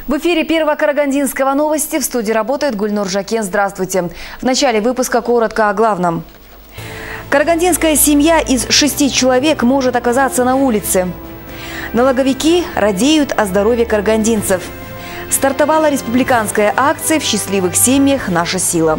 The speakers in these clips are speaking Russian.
В эфире Первого Карагандинского новости. В студии работает Гульнур Жакен. Здравствуйте. В начале выпуска коротко о главном. Карагандинская семья из 6 человек может оказаться на улице. Налоговики радеют о здоровье карагандинцев. Стартовала республиканская акция «В счастливых семьях. Наша сила».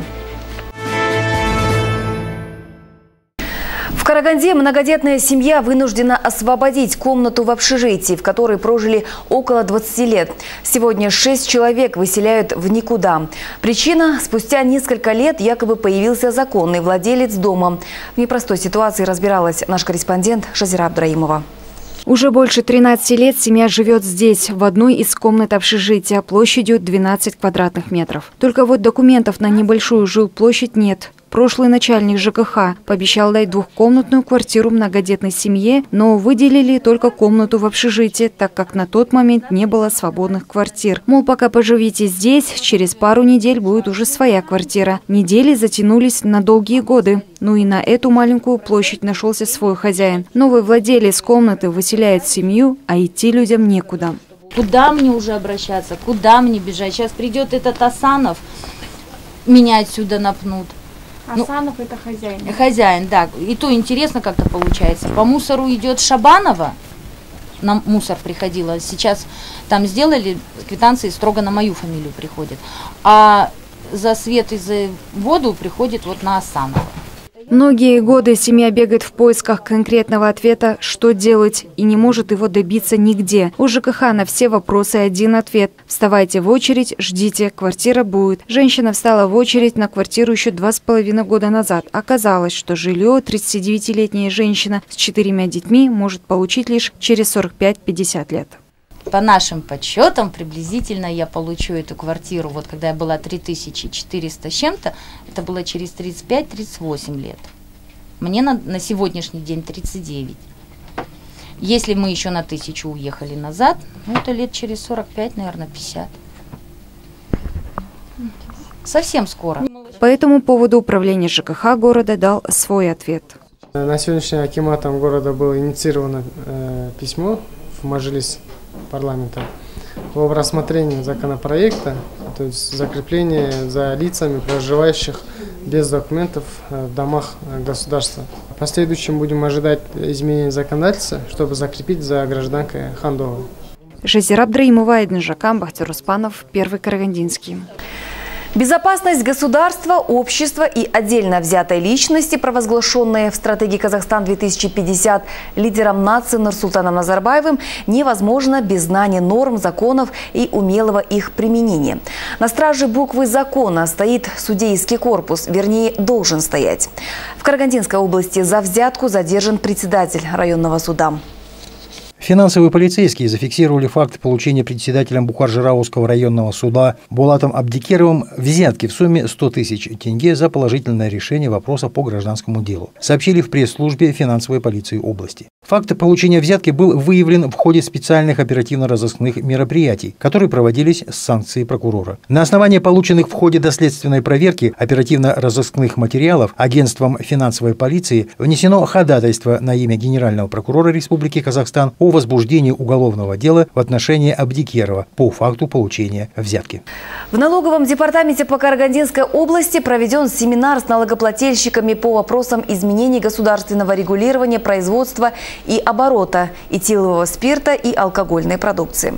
В Караганде многодетная семья вынуждена освободить комнату в общежитии, в которой прожили около 20 лет. Сегодня 6 человек выселяют в никуда. Причина – спустя несколько лет якобы появился законный владелец дома. В непростой ситуации разбиралась наш корреспондент Жазира Абдраимова. Уже больше 13 лет семья живет здесь, в одной из комнат общежития, площадью 12 квадратных метров. Только вот документов на небольшую жилплощадь нет. Прошлый начальник ЖКХ пообещал дать двухкомнатную квартиру многодетной семье, но выделили только комнату в общежитии, так как на тот момент не было свободных квартир. Мол, пока поживите здесь, через пару недель будет уже своя квартира. Недели затянулись на долгие годы. Ну и на эту маленькую площадь нашелся свой хозяин. Новый владелец комнаты выселяет семью, а идти людям некуда. Куда мне уже обращаться? Куда мне бежать? Сейчас придет этот Асанов, меня отсюда напнут. Асанов это хозяин. Хозяин, да. И то интересно как-то получается. По мусору идет Шабанова. Нам мусор приходило. Сейчас там сделали квитанции, строго на мою фамилию приходит. А за свет и за воду приходит вот на Асанова. Многие годы семья бегает в поисках конкретного ответа, что делать, и не может его добиться нигде. У ЖКХ на все вопросы один ответ. Вставайте в очередь, ждите, квартира будет. Женщина встала в очередь на квартиру еще 2,5 года назад. Оказалось, что жилье 39-летняя женщина с 4 детьми может получить лишь через 45-50 лет. По нашим подсчетам, приблизительно я получу эту квартиру, вот когда я была 3400 с чем-то, это было через 35-38 лет. Мне на сегодняшний день 39. Если мы еще на 1000 уехали назад, ну это лет через 45, наверное, 50. Совсем скоро. По этому поводу управление ЖКХ города дал свой ответ. На сегодняшний день акиматом города было инициировано письмо в Мажилис парламента об рассмотрении законопроекта, то есть закрепление за лицами, проживающих без документов в домах государства. В последующем будем ожидать изменения законодательства, чтобы закрепить за гражданкой Хандовой. Жазира Абдраимова, Айдин Жакан, Бахтир Успанов, Первый Карагандинский. Безопасность государства, общества и отдельно взятой личности, провозглашенные в стратегии «Казахстан-2050» лидером нации Нурсултаном Назарбаевым, невозможно без знания норм, законов и умелого их применения. На страже буквы закона стоит судейский корпус, вернее, должен стоять. В Карагандинской области за взятку задержан председатель районного суда. Финансовые полицейские зафиксировали факт получения председателем Бухар-Жырауского районного суда Булатом Абдикеровым взятки в сумме 100 тысяч тенге за положительное решение вопроса по гражданскому делу, сообщили в пресс-службе финансовой полиции области. Факт получения взятки был выявлен в ходе специальных оперативно-розыскных мероприятий, которые проводились с санкцией прокурора. На основании полученных в ходе доследственной проверки оперативно-розыскных материалов агентством финансовой полиции внесено ходатайство на имя генерального прокурора Республики Казахстан о возбуждении уголовного дела в отношении Абдикерова по факту получения взятки. В налоговом департаменте по Карагандинской области проведен семинар с налогоплательщиками по вопросам изменений государственного регулирования производства и оборота этилового спирта и алкогольной продукции.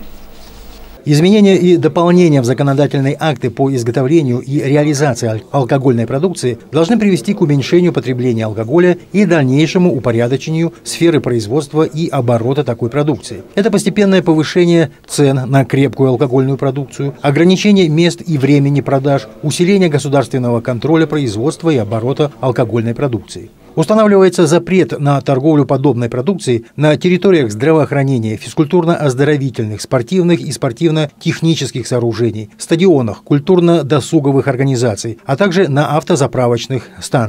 Изменения и дополнения в законодательные акты по изготовлению и реализации алкогольной продукции должны привести к уменьшению потребления алкоголя и дальнейшему упорядочению сферы производства и оборота такой продукции. Это постепенное повышение цен на крепкую алкогольную продукцию, ограничение мест и времени продаж, усиление государственного контроля производства и оборота алкогольной продукции. Устанавливается запрет на торговлю подобной продукцией на территориях здравоохранения, физкультурно-оздоровительных, спортивных и спортивно-технических сооружений, стадионах, культурно-досуговых организаций, а также на автозаправочных станциях.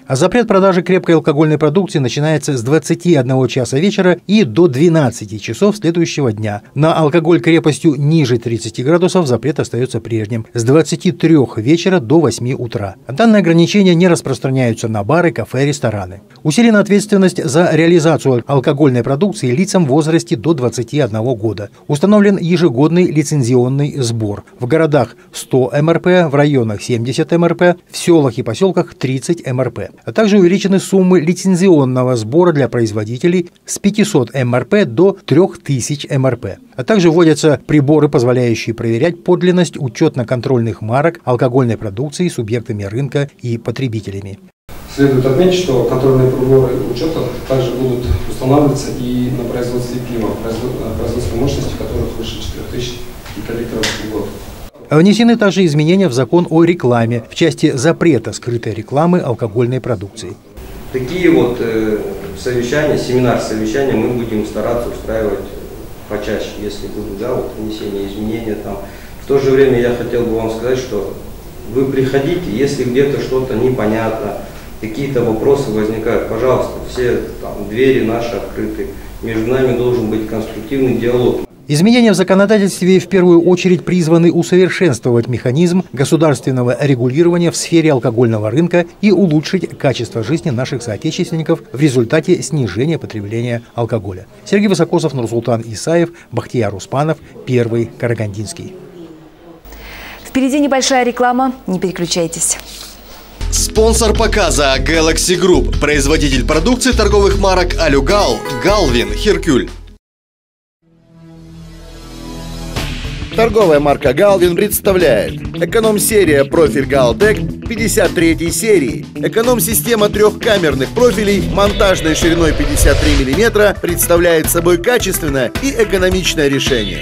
А запрет продажи крепкой алкогольной продукции начинается с 21 часа вечера и до 12 часов следующего дня. На алкоголь крепостью ниже 30 градусов запрет остается прежним – с 23 вечера до 8 утра. Данные ограничения не распространяются на бары, кафе, рестораны. Усилена ответственность за реализацию алкогольной продукции лицам в возрасте до 21 года. Установлен ежегодный лицензионный сбор. В городах 100 МРП, в районах 70 МРП, в селах и поселках 30 МРП. А также увеличены суммы лицензионного сбора для производителей с 500 МРП до 3000 МРП. А также вводятся приборы, позволяющие проверять подлинность учетно-контрольных марок алкогольной продукции субъектами рынка и потребителями. Следует отметить, что контрольные приборы учета также будут устанавливаться и на производстве пива, производственной мощности которых выше 4000 литров в год. Внесены также изменения в закон о рекламе в части запрета скрытой рекламы алкогольной продукции. Такие вот семинар-совещания мы будем стараться устраивать почаще, если будут внесение изменения там. В то же время я хотел бы вам сказать, что вы приходите, если где-то что-то непонятно, какие-то вопросы возникают, пожалуйста, все двери наши открыты. Между нами должен быть конструктивный диалог. Изменения в законодательстве в первую очередь призваны усовершенствовать механизм государственного регулирования в сфере алкогольного рынка и улучшить качество жизни наших соотечественников в результате снижения потребления алкоголя. Сергей Высокосов, Нурсултан Исаев, Бахтияр Успанов, Первый Карагандинский. Впереди небольшая реклама, не переключайтесь. Спонсор показа Galaxy Group, производитель продукции торговых марок Алюгал, Галвин, Херкюль. Торговая марка Галвин представляет эконом-серия профиль Галтек 53 серии. Эконом-система трехкамерных профилей монтажной шириной 53 мм представляет собой качественное и экономичное решение.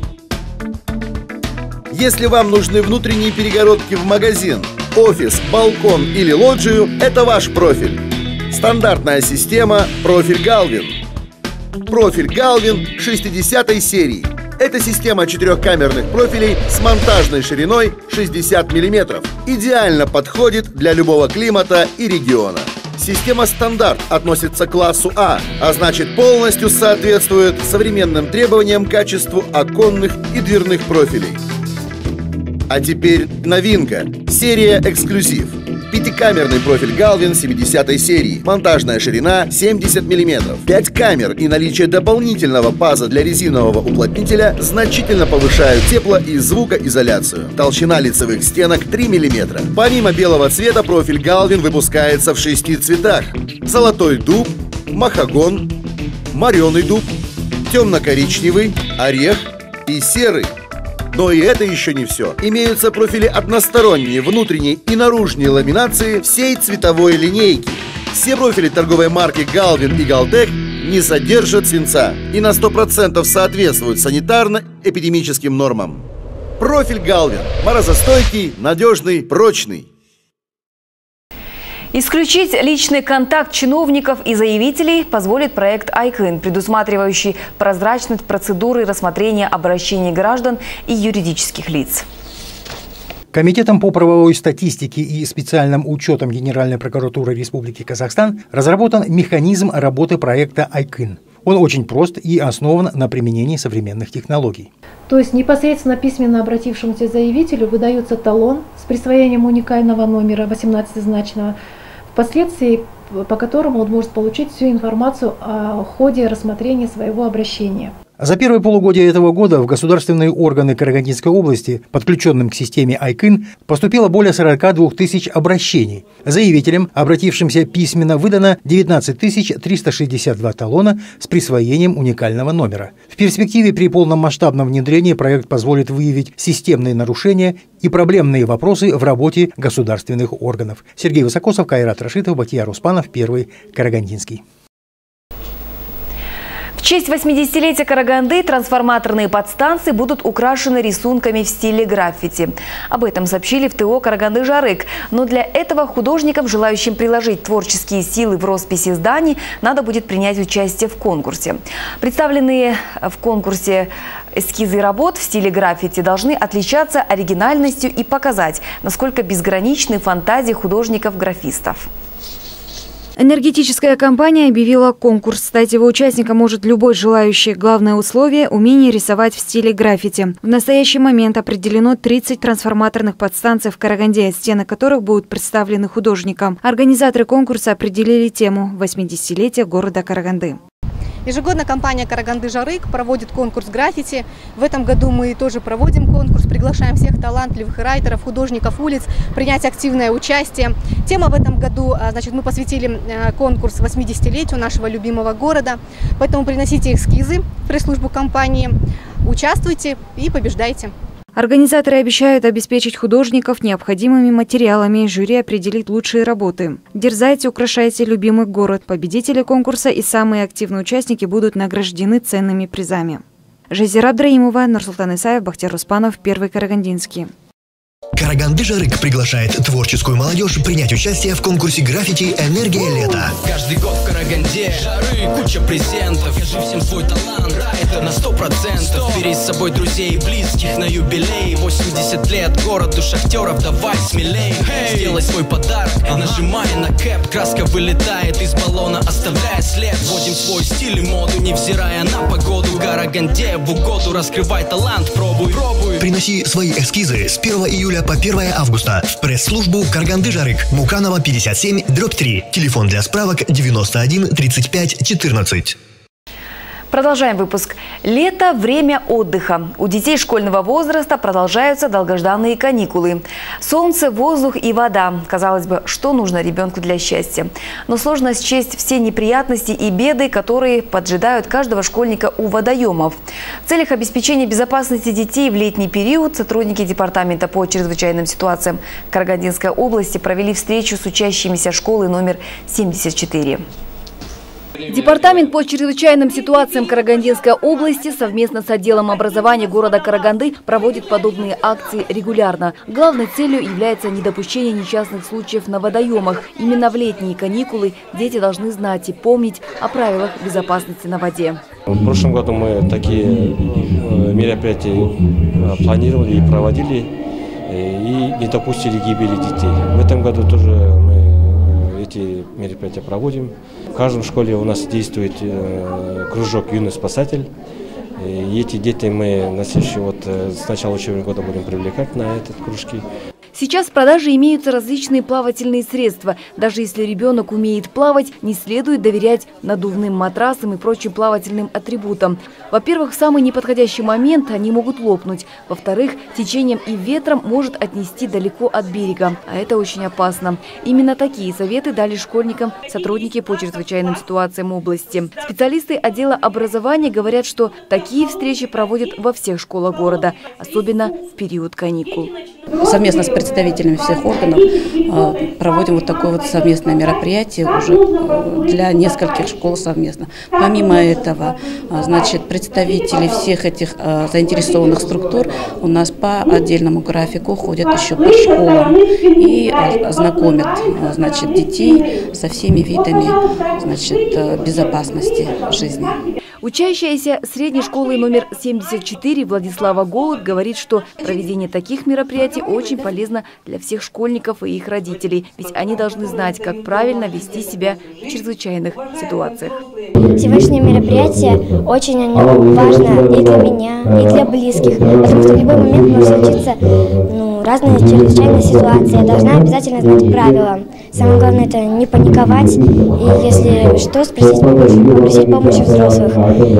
Если вам нужны внутренние перегородки в магазин, офис, балкон или лоджию, это ваш профиль. Стандартная система профиль Галвин. Профиль Галвин 60 серии. Это система четырехкамерных профилей с монтажной шириной 60 мм. Идеально подходит для любого климата и региона. Система стандарт относится к классу А, а значит полностью соответствует современным требованиям к качеству оконных и дверных профилей. А теперь новинка. Серия «Эксклюзив». Пятикамерный профиль Галвин 70 серии. Монтажная ширина 70 мм. 5 камер и наличие дополнительного паза для резинового уплотнителя значительно повышают тепло- и звукоизоляцию. Толщина лицевых стенок 3 мм. Помимо белого цвета, профиль Галвин выпускается в 6 цветах. Золотой дуб, махагон, мореный дуб, темно-коричневый, орех и серый. Но и это еще не все. Имеются профили односторонней, внутренней и наружной ламинации всей цветовой линейки. Все профили торговой марки Галвин и Галтек не содержат свинца и на 100% соответствуют санитарно-эпидемическим нормам. Профиль Галвин. Морозостойкий, надежный, прочный. Исключить личный контакт чиновников и заявителей позволит проект Айкын, предусматривающий прозрачность процедуры рассмотрения обращений граждан и юридических лиц. Комитетом по правовой статистике и специальным учетом Генеральной прокуратуры Республики Казахстан разработан механизм работы проекта Айкын. Он очень прост и основан на применении современных технологий. То есть непосредственно письменно обратившемуся заявителю выдается талон с присвоением уникального номера 18-значного, впоследствии по которому он может получить всю информацию о ходе рассмотрения своего обращения. За первое полугодие этого года в государственные органы Карагандинской области, подключенным к системе Айкын, поступило более 42 тысяч обращений. Заявителям, обратившимся письменно, выдано 19 362 талона с присвоением уникального номера. В перспективе при полном масштабном внедрении проект позволит выявить системные нарушения и проблемные вопросы в работе государственных органов. Сергей Высокосов, Кайрат Рашитов, Бахтияр Успанов, Первый Карагандинский. В честь 80-летия Караганды трансформаторные подстанции будут украшены рисунками в стиле граффити. Об этом сообщили в ТО Караганды Жарык. Но для этого художникам, желающим приложить творческие силы в росписи зданий, надо будет принять участие в конкурсе. Представленные в конкурсе эскизы работ в стиле граффити должны отличаться оригинальностью и показать, насколько безграничны фантазии художников-граффистов. Энергетическая компания объявила конкурс. Стать его участником может любой желающий. Главное условие – умение рисовать в стиле граффити. В настоящий момент определено 30 трансформаторных подстанций в Караганде, стены которых будут представлены художникам. Организаторы конкурса определили тему – 80-летие города Караганды. Ежегодно компания «Караганды Жарык» проводит конкурс граффити. В этом году мы тоже проводим конкурс, приглашаем всех талантливых райтеров, художников улиц принять активное участие. Тема в этом году, значит, мы посвятили конкурс 80-летию нашего любимого города. Поэтому приносите эскизы в пресс-службу компании, участвуйте и побеждайте. Организаторы обещают обеспечить художников необходимыми материалами. Жюри определит лучшие работы. Дерзайте, украшайте любимый город. Победители конкурса и самые активные участники будут награждены ценными призами. Жазира Абдраимова, Нурсултан Исаев, Бахтияр Успанов, Первый Карагандинский. Караганды Жарык приглашает творческую молодежь принять участие в конкурсе граффити «Энергия лета». Каждый год в Караганде Жарык, куча презентов. Покажи всем свой талант, это на 100%. Бери с собой друзей и близких на юбилей. 80 лет, городу шахтеров, давай смелей. Сделай свой подарок, нажимай на кэп. Краска вылетает из баллона, оставляя след. Вводим свой стиль и моду, невзирая на погоду. В Караганде в угоду раскрывай талант, пробуй. Приноси свои эскизы с 1 июля по 1 августа в пресс-службу Караганды Жарык, Муканова 57/3. Телефон для справок 91 35 14. Продолжаем выпуск. Лето – время отдыха. У детей школьного возраста продолжаются долгожданные каникулы. Солнце, воздух и вода. Казалось бы, что нужно ребенку для счастья? Но сложно счесть все неприятности и беды, которые поджидают каждого школьника у водоемов. В целях обеспечения безопасности детей в летний период сотрудники Департамента по чрезвычайным ситуациям Карагандинской области провели встречу с учащимися школы номер 74. Департамент по чрезвычайным ситуациям Карагандинской области совместно с отделом образования города Караганды проводит подобные акции регулярно. Главной целью является недопущение несчастных случаев на водоемах. Именно в летние каникулы дети должны знать и помнить о правилах безопасности на воде. В прошлом году мы такие мероприятия планировали и проводили, и не допустили гибели детей. В этом году тоже мы эти мероприятия проводим. В каждом школе у нас действует кружок «Юный спасатель». И эти дети мы на следующий с начала учебного года будем привлекать на этот кружки. Сейчас в продаже имеются различные плавательные средства. Даже если ребенок умеет плавать, не следует доверять надувным матрасам и прочим плавательным атрибутам. Во-первых, в самый неподходящий момент они могут лопнуть. Во-вторых, течением и ветром может отнести далеко от берега. А это очень опасно. Именно такие советы дали школьникам сотрудники по чрезвычайным ситуациям области. Специалисты отдела образования говорят, что такие встречи проводят во всех школах города, особенно в период каникул. Совместно с представителями всех органов проводим вот такое совместное мероприятие уже для нескольких школ совместно. Помимо этого, значит, представители всех этих заинтересованных структур у нас по отдельному графику ходят еще по школам и знакомят, значит, детей со всеми видами, значит, безопасности жизни. Учащаяся средней школы номер 74 Владислава Голубь говорит, что проведение таких мероприятий очень полезно для всех школьников и их родителей, ведь они должны знать, как правильно вести себя в чрезвычайных ситуациях. Сегодняшнее мероприятие очень важно и для меня, и для близких, потому что в любой момент может случиться разные чрезвычайные ситуации. Я должна обязательно знать правила. Самое главное — это не паниковать и, если что, попросить помощи взрослых.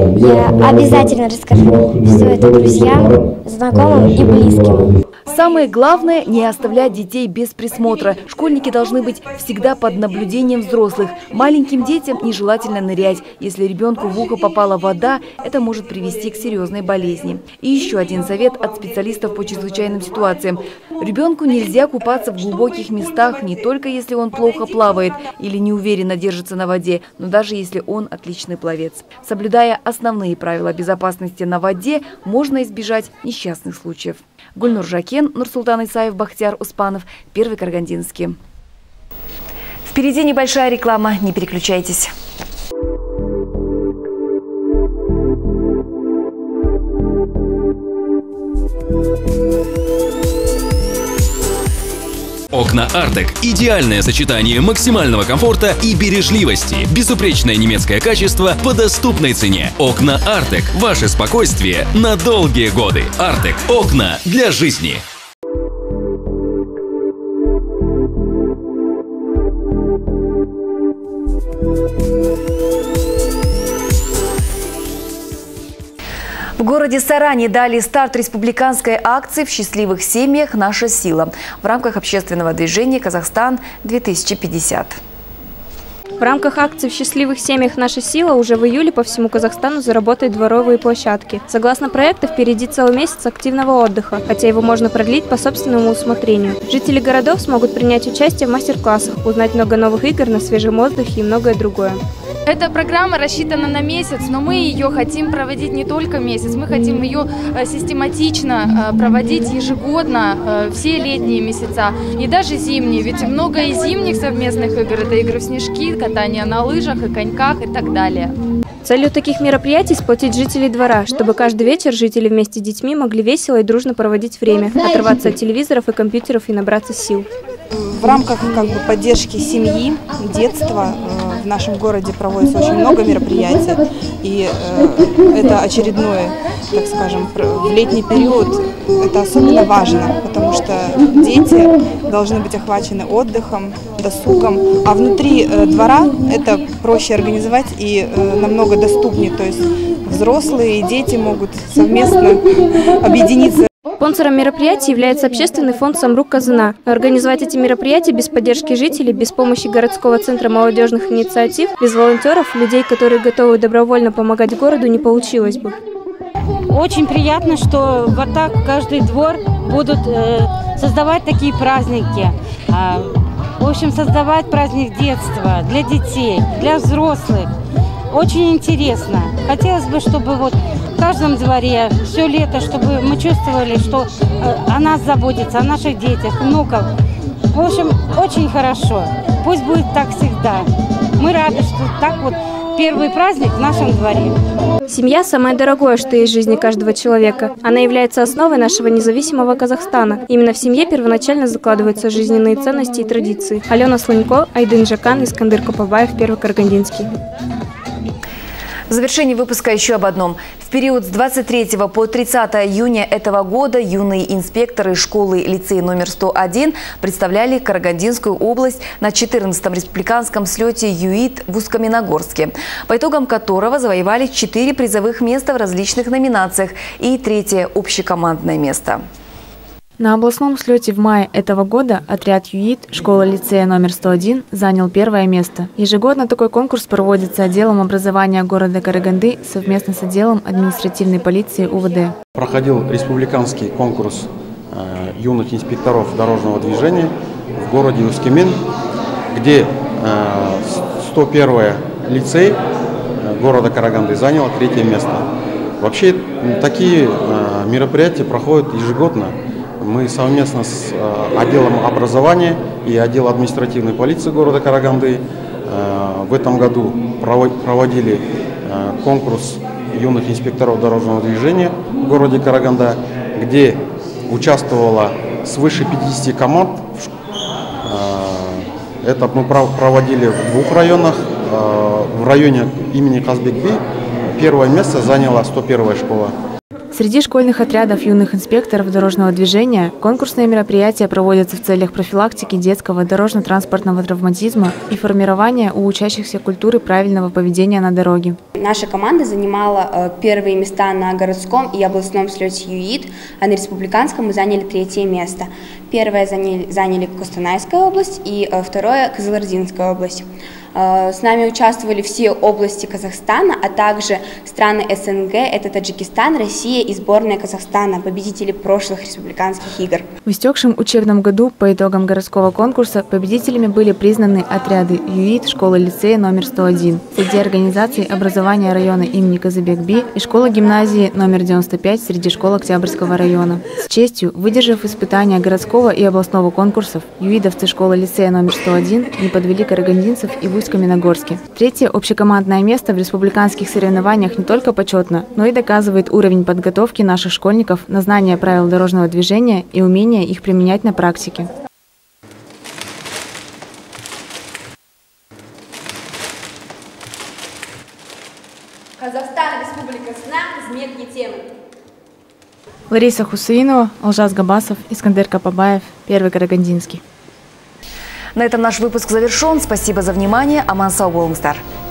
Я обязательно расскажу все это друзьям, знакомым и близким. Самое главное – не оставлять детей без присмотра. Школьники должны быть всегда под наблюдением взрослых. Маленьким детям нежелательно нырять. Если ребенку в ухо попала вода, это может привести к серьезной болезни. И еще один совет от специалистов по чрезвычайным ситуациям. Ребенку нельзя купаться в глубоких местах, не только если он плохо плавает или неуверенно держится на воде, но даже если он отличный пловец. Соблюдая основные правила безопасности на воде, можно избежать несчастных случаев. Гульнур Жакен, Нурсултан Исаев, Бахтияр Успанов, Первый Карагандинский. Впереди небольшая реклама, не переключайтесь. Ох Окна Артек – идеальное сочетание максимального комфорта и бережливости. Безупречное немецкое качество по доступной цене. Окна Артек – ваше спокойствие на долгие годы. Артек – окна для жизни. В городе Саране дали старт республиканской акции «В счастливых семьях. Наша сила» в рамках общественного движения «Казахстан-2050». В рамках акции «В счастливых семьях. Наша сила» уже в июле по всему Казахстану заработают дворовые площадки. Согласно проекту, впереди целый месяц активного отдыха, хотя его можно продлить по собственному усмотрению. Жители городов смогут принять участие в мастер-классах, узнать много новых игр на свежем воздухе и многое другое. Эта программа рассчитана на месяц, но мы ее хотим проводить не только месяц, мы хотим ее систематично проводить ежегодно, все летние месяца и даже зимние, ведь много и зимних совместных игр, это игры в снежки, катание на лыжах и коньках и так далее. Целью таких мероприятий сплотить жителей двора, чтобы каждый вечер жители вместе с детьми могли весело и дружно проводить время, оторваться от телевизоров и компьютеров и набраться сил. В рамках поддержки семьи, детства в нашем городе проводится очень много мероприятий. И это очередное, так скажем, в летний период это особенно важно, потому что дети должны быть охвачены отдыхом, досугом. А внутри двора это проще организовать и намного доступнее. То есть взрослые и дети могут совместно объединиться. Спонсором мероприятий является общественный фонд «Самрук Казына». Но организовать эти мероприятия без поддержки жителей, без помощи городского центра молодежных инициатив, без волонтеров, людей, которые готовы добровольно помогать городу, не получилось бы. Очень приятно, что вот так каждый двор будут создавать такие праздники. В общем, создавать праздник детства для детей, для взрослых. Очень интересно. Хотелось бы, чтобы вот в каждом дворе все лето, чтобы мы чувствовали, что о нас заботится, о наших детях, внуках. В общем, очень хорошо. Пусть будет так всегда. Мы рады, что так вот первый праздник в нашем дворе. Семья – самое дорогое, что есть в жизни каждого человека. Она является основой нашего независимого Казахстана. Именно в семье первоначально закладываются жизненные ценности и традиции. Алена Слонько, Айдын Жакан, Искандыр Копабаев, Первый Карагандинский. В завершении выпуска еще об одном. В период с 23 по 30 июня этого года юные инспекторы школы-лицея номер 101 представляли Карагандинскую область на 14-м республиканском слете ЮИД в Усть-Каменогорске, по итогам которого завоевали 4 призовых места в различных номинациях и 3-е общекомандное место. На областном слете в мае этого года отряд ЮИД школа-лицея номер 101 занял 1-е место. Ежегодно такой конкурс проводится отделом образования города Караганды совместно с отделом административной полиции УВД. Проходил республиканский конкурс юных инспекторов дорожного движения в городе Усть-Камен, где 101-й лицей города Караганды занял 3-е место. Вообще такие мероприятия проходят ежегодно. Мы совместно с отделом образования и отделом административной полиции города Караганды в этом году проводили конкурс юных инспекторов дорожного движения в городе Караганда, где участвовало свыше 50 команд. Это мы проводили в 2 районах. В районе имени Казбек-Би 1-е место заняла 101-я школа. Среди школьных отрядов юных инспекторов дорожного движения конкурсные мероприятия проводятся в целях профилактики детского дорожно-транспортного травматизма и формирования у учащихся культуры правильного поведения на дороге. Наша команда занимала 1-е места на городском и областном слете ЮИД, а на республиканском мы заняли 3-е место. 1-е заняли Костанайская область и 2-е Кызылординская область. С нами участвовали все области Казахстана, а также страны СНГ, это Таджикистан, Россия и сборная Казахстана, победители прошлых республиканских игр. В истекшем учебном году по итогам городского конкурса победителями были признаны отряды ЮИД школы-лицея номер 101, среди организаций образования района имени Казбек-Би и школа-гимназии номер 95 среди школ Октябрьского района. С честью, выдержав испытания городского и областного конкурсов, ЮИДовцы школы-лицея номер 101 не подвели карагандинцев и в Усть-Каменогорске. 3-е общекомандное место в республиканских соревнованиях не только почетно, но и доказывает уровень подготовки наших школьников на знание правил дорожного движения и умение их применять на практике. Лариса Хусаинова, Алжас Габасов, Искандер Капабаев, Первый Карагандинский. На этом наш выпуск завершен. Спасибо за внимание. Аман сау болыңыздар.